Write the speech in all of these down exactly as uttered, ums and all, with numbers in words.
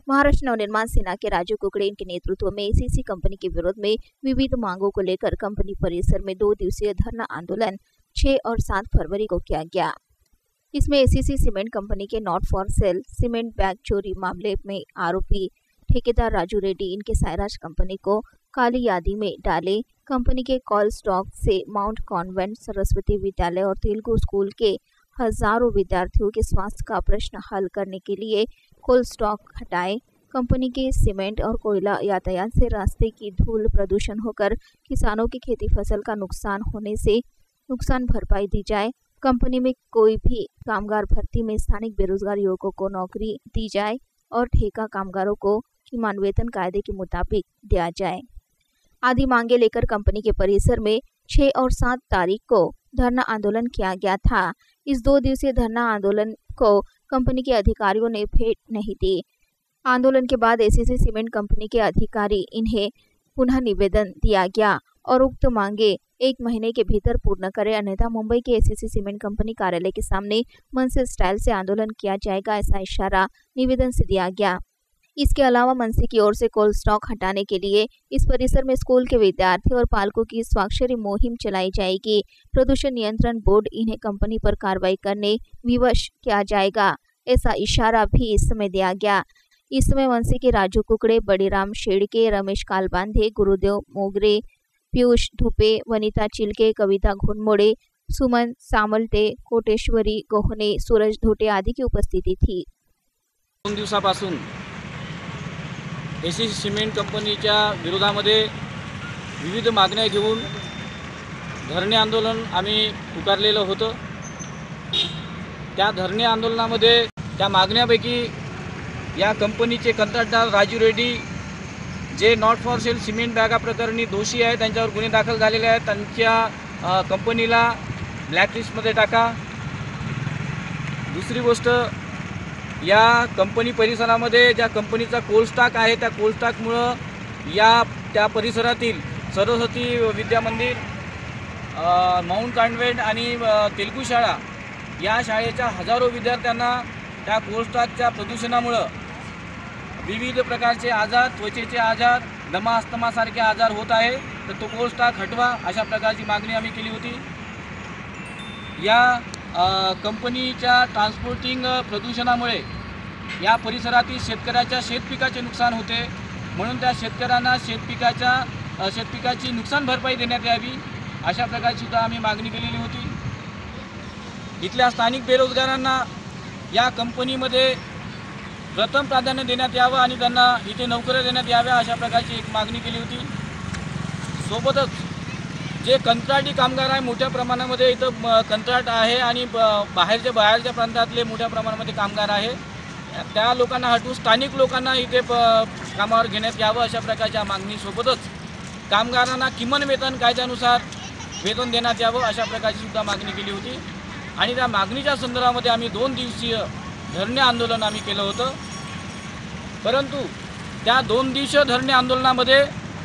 महाराष्ट्र नवनिर्माण सेना के राजू कुकड़े इनके नेतृत्व में एसीसी कंपनी के विरोध में विविध मांगों को लेकर कंपनी परिसर में दो दिवसीय धरना आंदोलन छह और सात फरवरी को किया गया। इसमें एसीसी सीमेंट कंपनी के not for sale cement bag चोरी मामले में आरोपी ठेकेदार राजू रेड्डी इनके सायराज कंपनी को काली यादी में डाले, कंपनी के कॉल स्टॉक से माउंट कॉन्वेंट, सरस्वती विद्यालय और तेलुगु स्कूल के हजारों विद्यार्थियों के स्वास्थ्य का प्रश्न हल करने के लिए कोल स्टॉक हटाए, कंपनी के सीमेंट और कोयला यातायात से रास्ते की धूल प्रदूषण होकर किसानों की खेती फसल का नुकसान होने से नुकसान भरपाई दी जाए, कंपनी में कोई भी कामगार भर्ती में स्थानिक बेरोजगार युवकों को नौकरी दी जाए और ठेका कामगारों को किमान वेतन कायदे के मुताबिक दिया जाए आदि मांगे लेकर कंपनी के परिसर में छह और सात तारीख को धरना आंदोलन किया गया था। इस दो दिवसीय धरना आंदोलन को कंपनी के अधिकारियों ने भेंट नहीं दी। आंदोलन के बाद एसीसी सीमेंट कंपनी के अधिकारी इन्हें पुनः निवेदन दिया गया और उक्त मांगे एक महीने के भीतर पूर्ण करें, अन्यथा मुंबई के एसीसी सीमेंट कंपनी कार्यालय के सामने मनसे स्टाइल से आंदोलन किया जाएगा, ऐसा इशारा निवेदन से दिया गया। इसके अलावा मनसे की ओर से कोल स्टॉक हटाने के लिए इस परिसर में स्कूल के विद्यार्थी और पालकों की स्वाक्षरी मुहिम चलाई जाएगी। प्रदूषण नियंत्रण बोर्ड इन्हें कंपनी पर कार्रवाई करने विवश किया जाएगा, ऐसा इशारा भी इस समय दिया गया। इस समय मनसे के राजू कुकड़े, बड़ीराम शेड़के, रमेश कालबांधे, गुरुदेव मोगरे, पीयूष धुपे, वनिता चिलके, कविता घोनमोड़े, सुमन सामलटे, कोटेश्वरी गोहने, सूरज धोटे आदि की उपस्थिति थी। दोन दिवसापासून एसीसी सिमेंट कंपनीच्या विरोधामध्ये विविध मागण्या घेऊन धरणे आंदोलन आम्ही पुकारलेलं होतं। त्या धरणे आंदोलनामध्ये त्या मागण्यापैकी या कंपनीचे कंत्राटदार राजू रेड्डी जे नॉट फॉर सेल सिमेंट बॅगा प्रकरणी दोषी आहेत, त्यांच्यावर गुन्हे दाखल झालेले आहेत, त्यांच्या कंपनीला ब्लॅकलिस्टमध्ये टाका। दुसरी गोष्ट, या कंपनी परिसरामध्ये ज्या कंपनीचा कोल स्टॉक आहे त्या कोल स्टॉकमुळं या त्या परिसरातील सरस्वती विद्या मंदिर, माउंट कॉन्वेंट आणि तेलुगू शाळा या शाळेच्या हजारो विद्यार्थ्यांना त्या कोल स्टॉकच्या प्रदूषणामुळं विविध प्रकारचे आजार, त्वचेचे आजार, दमा अस्थमासारखे आजार होत आहे, तर तो कोल स्टॉक हटवा अशा प्रकारची मागणी आम्ही केली होती। या कंपनीच्या ट्रान्सपोर्टिंग प्रदूषणामुळे या परिसरातील शेतकऱ्याच्या शेतपिकाचे नुकसान होते, म्हणून त्या शेतकऱ्यांना शेतपिकाच्या शेतपिकाची नुकसान भरपाई देण्यात यावी अशा प्रकारची सुद्धा आम्ही मागणी केलेली होती। इथल्या स्थानिक बेरोजगारांना या कंपनीमध्ये प्रथम प्राधान्य देण्यात यावं आणि त्यांना इथे नोकऱ्या देण्यात याव्या अशा प्रकारची एक मागणी केली होती। सोबतच जे कंत्राटी कामगार आहे, मोठ्या प्रमाणामध्ये इथं कंत्राट आहे आणि बाहेरच्या बाहेरच्या प्रांतातले मोठ्या प्रमाणामध्ये कामगार आहे, त्या लोकांना हटवून स्थानिक लोकांना इथे कामावर घेण्यात यावं अशा प्रकारच्या मागणीसोबतच कामगारांना किमान वेतन कायद्यानुसार वेतन देण्यात यावं अशा प्रकारची सुद्धा मागणी केली होती। आणि त्या मागणीच्या संदर्भामध्ये आम्ही दोन दिवसीय धरणे आंदोलन आम्ही केलं होतं, परंतु त्या दोन दिवसीय धरणे आंदोलनामध्ये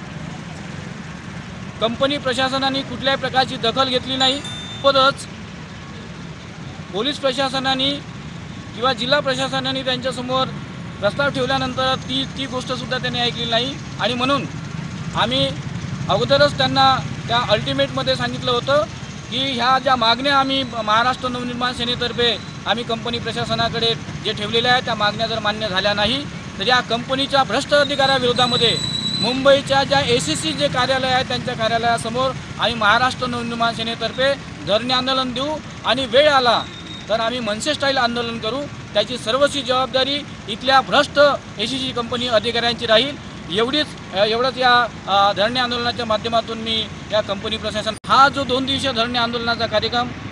कंपनी प्रशासनाने कुठल्याही प्रकारची दखल घेतली नाही। सोबतच पोलीस प्रशासनाने किंवा जिल्हा प्रशासनाने त्यांच्यासमोर प्रस्ताव ठेवल्यानंतर ती ती गोष्टसुद्धा त्यांनी ऐकली नाही आणि म्हणून आम्ही अगोदरच त्यांना त्या अल्टिमेटमध्ये सांगितलं होतं की ह्या ज्या मागण्या आम्ही महाराष्ट्र नवनिर्माण सेनेतर्फे आम्ही कंपनी प्रशासनाकडे जे ठेवलेल्या आहेत त्या मागण्या जर मान्य झाल्या नाही तर या कंपनीच्या भ्रष्ट अधिकाऱ्याविरोधामध्ये मुंबईच्या ज्या एसीसी जे कार्यालय आहे त्यांच्या कार्यालयासमोर आम्ही महाराष्ट्र नवनिर्माण सेनेतर्फे धरणे आंदोलन देऊ आणि वेळ आला तर आम्ही मनसे स्टाईल आंदोलन करू। त्याची सर्वस्वी जबाबदारी इथल्या भ्रष्ट एसीसी कंपनी अधिकाऱ्यांची राहील। एवढीच एवढंच या धरणे आंदोलनाच्या माध्यमातून मी या कंपनी प्रशासन हा जो दोन दिवसीय धरणे आंदोलनाचा कार्यक्रम